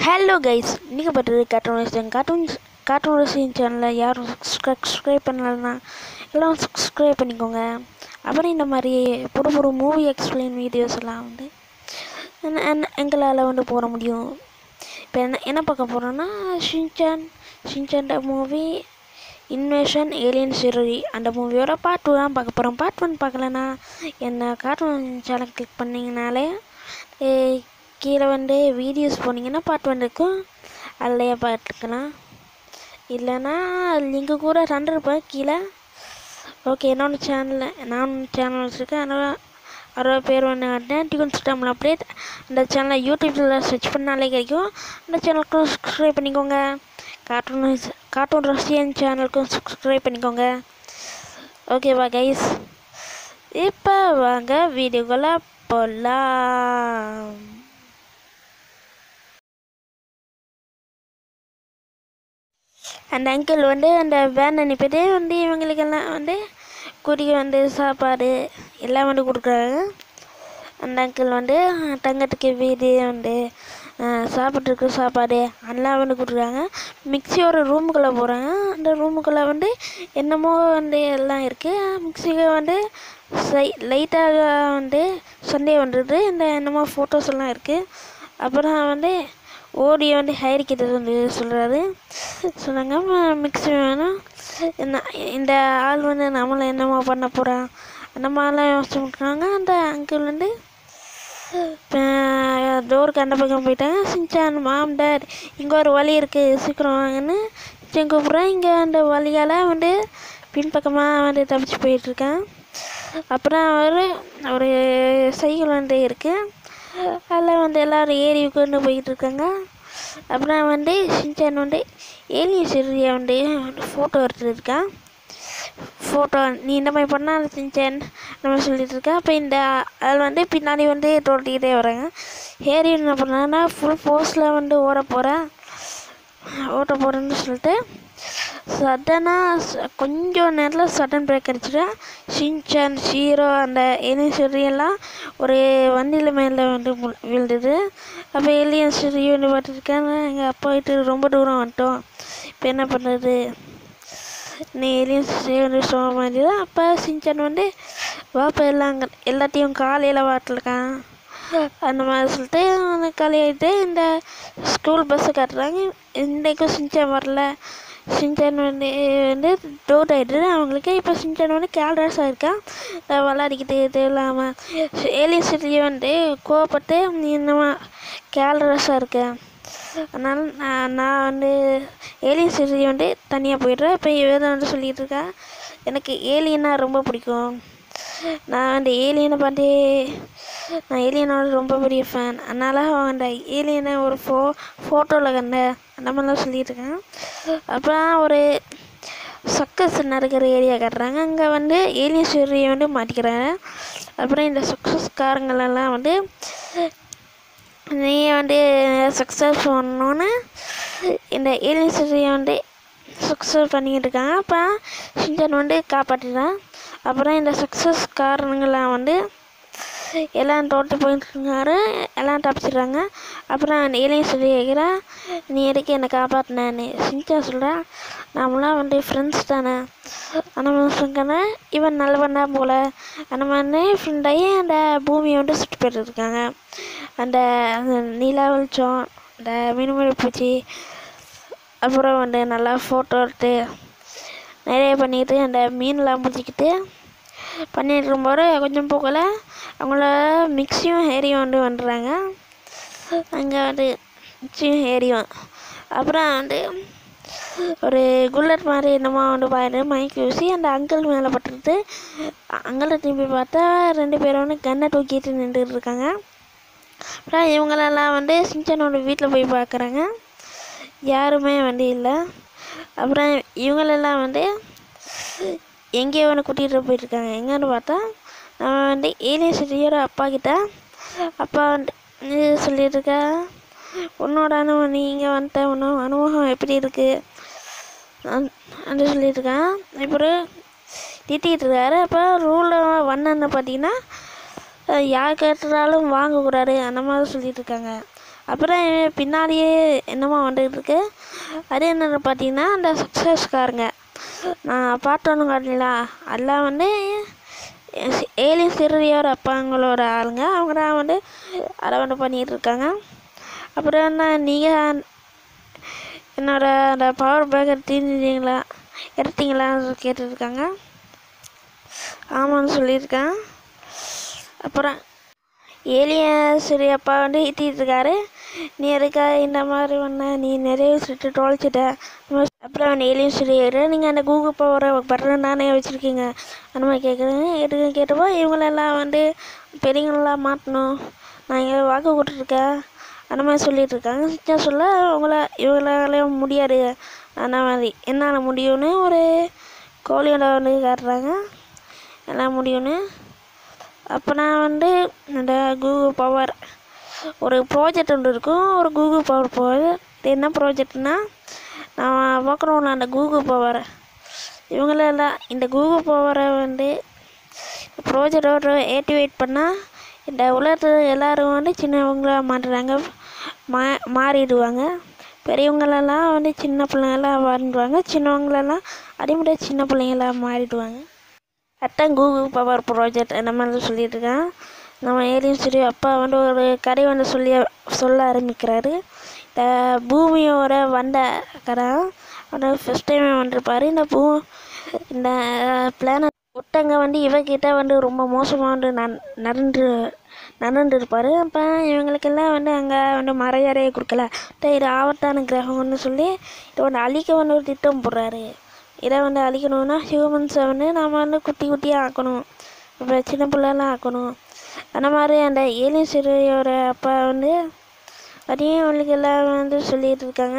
Hello guys, நீங்கள் பார்த்துட்டு cartoon ரசிகன் சேனலில் யாரும் சப்ஸ்கிரைப் பண்ணலன்னா எல்லாம் சப்ஸ்கிரைப் பண்ணிக்கோங்க. அப்புறம் இந்த மாதிரி புது மூவி எக்ஸ்பிளைன் வீடியோஸ் எல்லாம் வந்து எங்களால் வந்து போட முடியும். இப்போ என்ன பார்க்க போகிறோன்னா Shinchan movie invasion alien Shiri அந்த மூவியோட பார்ட் 2 தான் பார்க்க போகிறோம். பார்ட் 1 பார்க்கலன்னா என்ன கார்ட்டூன் சேனல் கிளிக் பண்ணிங்கனாலே கீழே வந்து வீடியோஸ் போனீங்கன்னா பார்ட் 1 இருக்கும், அதிலையே பார்த்துக்கலாம். இல்லைன்னா லிங்கு கூட தந்துருப்பேன் கீழே. ஓகே, நான் சேனல் வச்சுருக்கேன். அதோட பேர் வந்து டியூன்ஸ் தமிழ் அப்டேட். அந்த சேனலை யூடியூப்பில் சர்ச் பண்ணாலே கிடைக்கும். அந்த சேனலுக்கும் சப்ஸ்கிரைப் பண்ணிக்கோங்க. கார்ட்டூன் ரசிகன் சேனலுக்கும் சப்ஸ்கிரைப் பண்ணிக்கோங்க. ஓகேவா கைஸ், இப்போ வாங்க வீடியோக்குள்ளே போகலாம். அந்த அங்கிள் வந்து அந்த வேன் அனுப்பிட்டு வந்து இவங்களுக்கெல்லாம் வந்து குடிக்க வந்து சாப்பாடு எல்லாம் வந்து கொடுக்குறாங்க. அந்த அங்கிள் வந்து தங்கத்துக்கு வீடு வந்து சாப்பிட்ருக்கு சாப்பாடு அதெல்லாம் வந்து கொடுக்குறாங்க. மிக்சியோட ரூமுக்குள்ளே போகிறாங்க. அந்த ரூமுக்குள்ளே வந்து என்னமோ வந்து எல்லாம் இருக்குது. மிக்சிக்கு வந்து லைட்டாக வந்து சண்டே வந்துடுது. இந்த என்னமோ ஃபோட்டோஸ் எல்லாம் இருக்குது. அப்புறம் வந்து ஓடி வந்து ஹைரிக்கிட்ட வந்து சொன்னாங்க மிக்சி வேணும், இந்த ஆள் வந்து நம்மளை என்னமோ பண்ண போகிறான் அந்த மாதிரிலாம் யோசிச்சு விட்டுறாங்க. அந்த அங்கிள் வந்து டோருக்கு அந்த பக்கம் போயிட்டாங்க. ஷின்சான் மாம் டாட் இங்கே ஒரு வழி இருக்குது சீக்கிரம் வாங்கன்னு கூப்பிட்றேன். இங்கே அந்த வழியால் வந்து பின்பக்கமாக வந்து தப்பிச்சு போயிட்டுருக்கேன். அப்புறம் ஒரு சைக்கிள் வந்து இருக்குது, அதில் வந்து எல்லோரும் ஏறி கொண்டு போயிட்டுருக்காங்க. அப்புறம் வந்து ஷின்சான் வந்து ஏலியன் சிரியை வந்து ஃபோட்டோ எடுத்துருக்கான். ஃபோட்டோ நீ இந்த மாதிரி பண்ணால் ஷின்சான் நம்ம சொல்லிட்டு இருக்கா. அப்போ இந்த அதில் வந்து பின்னாடி வந்து தோட்டிக்கிட்டே வராங்க. ஏறி என்ன பண்ணாங்கன்னா ஃபுல் ஃபோர்ஸில் வந்து ஓட்ட போகிறேன்னு சொல்லிட்டு சடனாக கொஞ்சம் நேரத்தில் சடன் பிரேக் அடிச்சுட்டேன். ஷின்சான் ஷீரோ அந்த ஏலியன் சிரியெல்லாம் ஒரு வண்டியில் மேலே வந்து விழுந்துது. அப்போ ஏலியன் சிரி வந்து பார்த்துருக்காங்க. எங்கள் அப்பா வீட்டு ரொம்ப தூரம் வந்துட்டோம், இப்போ என்ன பண்ணுறது, நீ ஏலியன் சிரி வந்து சொல்ல மாதிரி தான். அப்போ ஷின்சான் வந்து வாப்பா எல்லாத்தையும் காலையில் வாட்டிருக்கான் அந்த மாதிரி சொல்லிட்டு காலையாகிட்டு இந்த ஸ்கூல் பஸ்ஸை காட்டுறாங்க. இன்றைக்கும் ஷின்சான் வரல. ஷின்சான் வந்து டவுட் ஆகிட்டு அவங்களுக்கு. இப்போ ஷின்சான் வந்து கேல்ட்ராஸாக இருக்கான், விளாடிக்கிட்டு தேவையில்லாமல். ஏலியன் சிரியை வந்து கோவப்பட்டு நீ என்னமா கேல்ட்ராஸாக இருக்கேன், அதனால் நான் வந்து ஏலியன் சிரியை வந்து தனியாக போயிடுறேன். இப்போ இவன் வந்து சொல்லிகிட்டு இருக்கா எனக்கு ஏலியன்னா ரொம்ப பிடிக்கும், நான் வந்து ஏலியனை பார்த்து நான் ஏலியனோட ரொம்ப பெரிய ஃபேன், அதனால் அந்த ஏலியனை ஒரு ஃபோட்டோவில் கண்டேன் அந்த மாதிரிலாம் சொல்லிட்டு இருக்கேன். அப்புறம் ஒரு சக்கஸ் நடக்கிற ஏரியா காட்டுறாங்க. அங்கே வந்து ஏலியன் சிரியை வந்து மாட்டிக்கிறாங்க. அப்புறம் இந்த சக்ஸஸ்காரங்களெல்லாம் வந்து நீ வந்து சக்ஸஸ் பண்ணோன்னு இந்த ஏலியன் சிரியை வந்து சக்ஸஸ் பண்ணிக்கிட்டு இருக்காங்க. அப்போ ஷின்சான் வந்து காப்பாற்றிட்டான். அப்புறம் இந்த சக்ஸஸ் காரணங்கள்லாம் வந்து எல்லாம் தோட்டு போயிட்டுருக்காரு, எல்லாம் தப்பிச்சிடுறாங்க. அப்புறம் அந்த ஏலியன் சொல்லி கேட்குறா நீ எதுக்கு என்னை காப்பாற்றினேன்னு. ஷின்சான் சொல்கிறேன் நம்மளாம் வந்து ஃப்ரெண்ட்ஸ் தானே, அந்த மாதிரி சொல்லிக்கான இவன் நல்லவன் தான் போல் அந்த மாதிரி ஃப்ரெண்டாகி அந்த பூமியை வந்து சுற்றி போயிட்டுருக்காங்க. அந்த நிலா வெளிச்சம், அந்த மினுமினு பூச்சி, அப்புறம் வந்து நல்லா ஃபோட்டோ எடுத்து நிறைய பண்ணிக்கிட்டு அந்த மீன்லாம் பிடிச்சிக்கிட்டு பண்ணிகிட்டு இருக்கும்போது கொஞ்சம் போகல அவங்கள மிக்சியும் ஹேரியும் வந்து வந்துடுறாங்க. அங்கே வந்து மிக்சியும் ஹேரியும் அப்புறம் வந்து ஒரு குல்லட் மாதிரி என்னமோ வந்து பாயிட்டு மைக் வீசி அந்த அங்கிள் மேலே பட்டுருது. அங்கிளை திரும்பி பார்த்தா 2 பேரும் வந்து கண்ணை தூக்கிட்டு நின்றுட்டு இருக்காங்க. அப்புறம் இவங்களெல்லாம் வந்து ஷின்சானோட வீட்டில் போய் பார்க்குறாங்க, யாருமே வந்து இல்லை. அப்புறம் இவங்களெல்லாம் வந்து எங்கேயோ ஒன்று கூட்டிகிட்டு போயிட்டுருக்காங்க. எங்கேன்னு பார்த்தா நம்ம வந்து ஏலியன் சிரியோட அப்பா கிட்ட. அப்பா வந்து சொல்லிட்டு இருக்கா உன்னோட அனுபவம், நீ இங்கே வந்துட்ட உன்னோட அனுபவம் எப்படி இருக்குது அப்படின்னு சொல்லிட்டு இருக்கான். அப்புறம் திட்டிகிட்டு இருக்காரு. அப்போ ரூலில் வந்தன்னு பார்த்தீங்கன்னா யார் கேட்டாலும் வாங்கக்கூடாது அந்த மாதிரி சொல்லிட்டு இருக்காங்க. அப்புறம் பின்னாடியே என்னமோ வந்துட்டு இருக்கு. அது என்னென்னு பார்த்தீங்கன்னா அந்த சக்ஸஸ்காரங்க நான் பார்த்தோன்னு காட்டிங்களா அதெல்லாம் வந்து ஏலியன் சிறியோட அப்பாங்களோட ஆளுங்க. அவங்க தான் வந்து அதை வந்து பண்ணிகிட்டு இருக்காங்க. அப்புறம் என்ன நீங்கள் என்னோட அந்த பவர் பேக் எடுத்தீங்களான்னு கேட்டுருக்காங்க. ஆமான்னு சொல்லியிருக்கேன். அப்புறம் ஏலியன் சரி அப்பா வந்து இட்டிகிட்டு இருக்காரு. நீ எதுக்கா இந்த மாதிரி ஒன்று நீ நிறைய விஷயத்தை தொலைச்சிட்ட. அப்புறம் ஏலியன் சரி நீங்கள் அந்த கூகுள் பவரை பட்டன் தானே வச்சுருக்கீங்க அந்த மாதிரி கேட்குறேங்க. கேட்டப்போ இவங்களெல்லாம் வந்து பெரியவங்களெலாம் மாட்டணும் நான் இங்கே வாக்கு கொடுத்துருக்கேன் அந்த மாதிரி சொல்லிகிட்டு இருக்காங்க. சிச்சா சொல்ல இவங்களாலையும் முடியாது அந்த மாதிரி என்னால் முடியும்னு ஒரு கோழியோட வந்து காட்டுறாங்க எல்லாம் முடியும்னு. அப்போ நான் வந்து இந்த கூகுள் பவர் ஒரு ப்ராஜெக்ட் ஒன்று இருக்கும். ஒரு கூகுள் பவர் போகுது. இது என்ன ப்ராஜெக்ட்னால் நான் பார்க்குறோம் அந்த கூகுள் பவரை இவங்களெல்லாம் இந்த கூகுள் பவரை வந்து ப்ராஜெக்டோட ஆக்டிவேட் பண்ணால் இந்த உலகத்தில் எல்லோரும் வந்து சின்னவங்களாக மாட்டுறாங்க மாறிடுவாங்க. பெரியவங்களெல்லாம் வந்து சின்ன பிள்ளைங்களாம் மாறிடுவாங்க. சின்னவங்களெல்லாம் அதேமாதிரி சின்ன பிள்ளைங்களாக மாறிடுவாங்க. அதான் கூகுள் பவர் ப்ராஜெக்ட் அந்த மாதிரி சொல்லிட்டு இருக்கான். நம்ம ஏலியன் ஸ்டுடியோ அப்பா வந்து ஒரு கதை வந்து சொல்ல ஆரம்பிக்கிறாரு. இந்த பூமியோட வந்த கதை வந்து ஃபஸ்ட் டைம் வந்துருப்பார். இந்த பிளானட் ஒட்டங்க வந்து இவகிட்ட வந்து ரொம்ப மோசமாக வந்து நடந்துருப்பார். அப்போ இவங்களுக்கெல்லாம் வந்து அங்கே வந்து மரியாதையை கொடுக்கல. இது ஆபத்தான கிரகம்னு சொல்லி இதை வந்து அழிக்க வந்து ஒரு திட்டம் போடுறாரு. இதை வந்து அழிக்கணும்னா ஹியூமன்ஸை வந்து நாம் வந்து குட்டியாக ஆக்கணும். இப்போ சின்ன பிள்ளைலாம் ஆக்கணும். அந்த மாதிரி அந்த ஏலியன் சிறியோட அப்பா வந்து அதையும் அவங்களுக்கு எல்லாம் வந்து சொல்லிகிட்டு இருக்காங்க.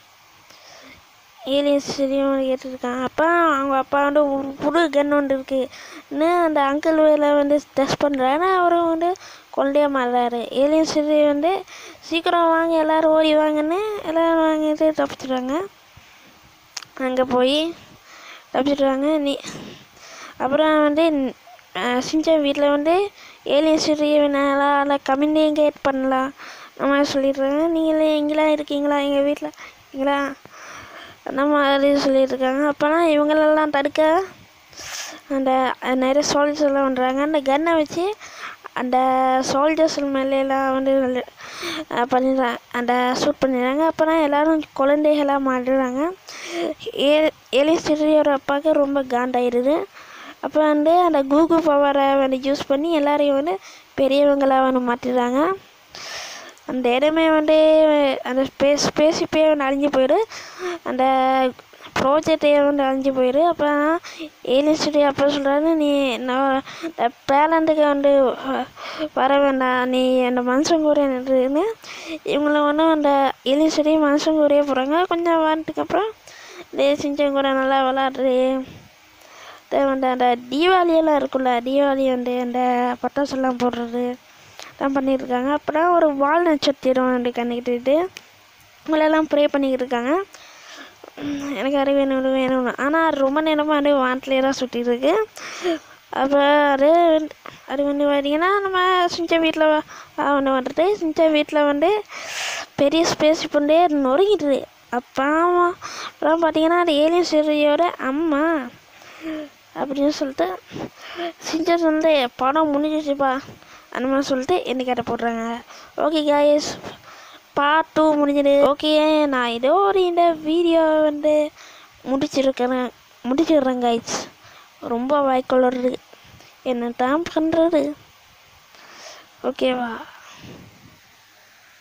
ஏலியன் சிறியும் கேட்டுருக்காங்க. அப்போ அவங்க அப்பா வந்து புது கன் ஒன்று இருக்குன்னு அந்த அங்கிள் வேலை வந்து டெஸ்ட் பண்ணுறாரு. அவரும் வந்து கொண்டே மாறுறாரு. ஏலியன் சிறி வந்து சீக்கிரம் வாங்க எல்லோரும் ஓடி வாங்கன்னு எல்லோரும் வாங்கிட்டு தப்பிச்சிடுறாங்க. அங்கே போய் தப்பிச்சிடுவாங்க. அப்புறம் வந்து சின்சான் வீட்டில் வந்து ஏலியன் சிறியனால கம்யூனிகேட் பண்ணலாம் அந்த மாதிரி சொல்லிடுறாங்க. நீங்களே எங்கெல்லாம் இருக்கீங்களா எங்கள் வீட்டில் இருக்கீங்களா அந்த மாதிரி சொல்லியிருக்காங்க. அப்போனா இவங்களெல்லாம் தடுக்க அந்த நிறைய சோல்ஜர்ஸ் எல்லாம் பண்ணுறாங்க. அந்த கன்னை வச்சு அந்த சோல்ஜர்ஸ் மேலாம் வந்து பண்ணிடுறாங்க. அந்த ஷூட் பண்ணிடுறாங்க. அப்போனா எல்லோரும் குழந்தைகளாக மாறிடுறாங்க. ஏலியன் சிறியோட அப்பாவுக்கு ரொம்ப காண்டாயிடுது. அப்போ வந்து அந்த கூகுள் பவரை வந்து யூஸ் பண்ணி எல்லாரையும் வந்து பெரியவங்களாக வந்து மாற்றிடுறாங்க. அந்த இடமே வந்து அந்த ஸ்பேஸிப்பே வந்து அழிஞ்சு போயிடும். அந்த ப்ராஜெக்டே வந்து அழிஞ்சு போயிடும். அப்போ ஏலியன் ஸ்டுடியோ அப்போ சொல்கிறாரு நீ நான் பேலண்டுக்கு வந்து வர வேண்டாம் நீ அந்த மனுஷன் கூட நின்றுன்னு இவங்கள ஒன்றும் அந்த ஏலியன் ஸ்டுடியோ மனுஷன் கூடயே போகிறாங்க. கொஞ்சம் வாரத்துக்கப்புறம் சின்சான் கூட நல்லா விளாட்றது வந்து அந்த தீபாவளியெல்லாம் இருக்குல்ல தீபாவளி வந்து அந்த பட்டாசெல்லாம் போடுறது தான் பண்ணியிருக்காங்க. அப்புறம் ஒரு வால் நட்சத்திரம் வந்து கண்டுக்கிட்டு இவங்களெல்லாம் ப்ரே பண்ணிக்கிட்டு இருக்காங்க. எனக்கு அது வேணும்னு ஆனால் ரொம்ப நேரமாக வந்து வானத்துலேயே தான் சுற்றிட்டு இருக்கு. அப்போ அது வந்து பார்த்தீங்கன்னா நம்ம சின்சான் வீட்டில் ஒன்று வந்துட்டு சின்சான் வீட்டில் வந்து பெரிய ஸ்பேஸ் பண்ணே நொறுங்கிட்டுது. அப்புறம் பார்த்தீங்கன்னா அது ஏலியன் சிறியோட அம்மா அப்படின்னு சொல்லிட்டு சின்சான் வந்து படம் முடிஞ்சிச்சுப்பா அந்த மாதிரி சொல்லிட்டு என்ன கேட்ட போடுறாங்க. ஓகே காய்ஸ் பார்ட் 2 முடிஞ்சிடு. ஓகே நான் இதோட இந்த வீடியோ வந்து முடிச்சிடுறேன் காய்ஸ். ரொம்ப வாய்க்கொள்ளுறது என்ன தான் பண்ணுறது ஓகேவா.